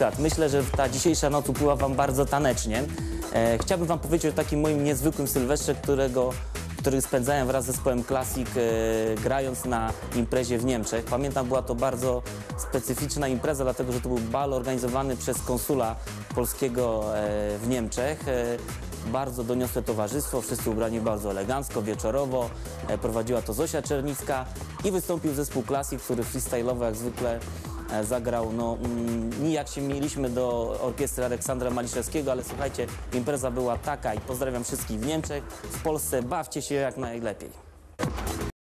skład. Myślę, że ta dzisiejsza noc upływa wam bardzo tanecznie. Chciałbym wam powiedzieć o takim moim niezwykłym sylwestrze, który spędzałem wraz z zespołem Classic, grając na imprezie w Niemczech. Pamiętam, była to bardzo specyficzna impreza, dlatego że to był bal organizowany przez konsula polskiego w Niemczech. Bardzo doniosłe towarzystwo, wszyscy ubrani bardzo elegancko, wieczorowo. Prowadziła to Zosia Czernicka i wystąpił zespół Classic, który freestyle'owo jak zwykle zagrał. No, nijak się mieliśmy do orkiestry Aleksandra Maliszewskiego, ale słuchajcie, impreza była taka i pozdrawiam wszystkich w Niemczech, w Polsce, bawcie się jak najlepiej.